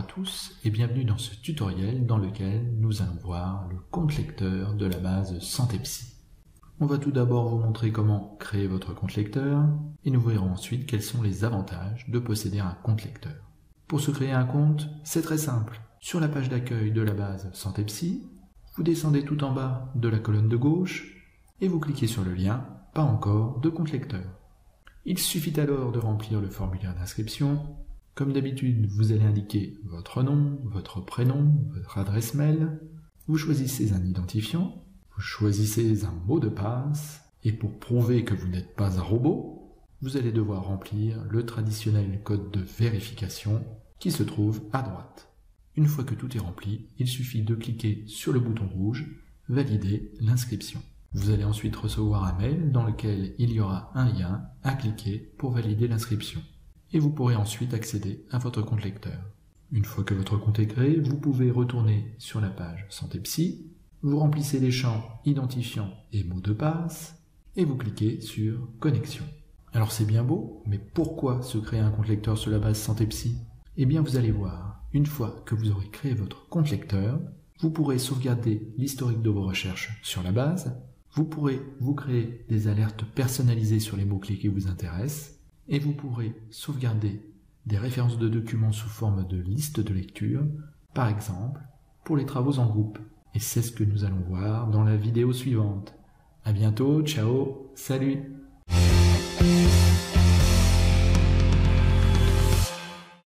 tous et bienvenue dans ce tutoriel dans lequel nous allons voir le compte lecteur de la base Santé Psy. On va tout d'abord vous montrer comment créer votre compte lecteur et nous verrons ensuite quels sont les avantages de posséder un compte lecteur. Pour se créer un compte, c'est très simple. Sur la page d'accueil de la base Santé Psy, vous descendez tout en bas de la colonne de gauche et vous cliquez sur le lien « Pas encore » de compte lecteur. Il suffit alors de remplir le formulaire d'inscription. Comme d'habitude, vous allez indiquer votre nom, votre prénom, votre adresse mail. Vous choisissez un identifiant, vous choisissez un mot de passe, et pour prouver que vous n'êtes pas un robot, vous allez devoir remplir le traditionnel code de vérification qui se trouve à droite. Une fois que tout est rempli, il suffit de cliquer sur le bouton rouge « Valider l'inscription ». Vous allez ensuite recevoir un mail dans lequel il y aura un lien à cliquer pour valider l'inscription. Et vous pourrez ensuite accéder à votre compte lecteur. Une fois que votre compte est créé, vous pouvez retourner sur la page Santé Psy, vous remplissez les champs identifiant et mot de passe, et vous cliquez sur Connexion. Alors c'est bien beau, mais pourquoi se créer un compte lecteur sur la base Santé Psy? Eh bien vous allez voir, une fois que vous aurez créé votre compte lecteur, vous pourrez sauvegarder l'historique de vos recherches sur la base, vous pourrez vous créer des alertes personnalisées sur les mots-clés qui vous intéressent, et vous pourrez sauvegarder des références de documents sous forme de liste de lecture, par exemple, pour les travaux en groupe. Et c'est ce que nous allons voir dans la vidéo suivante. À bientôt, ciao, salut!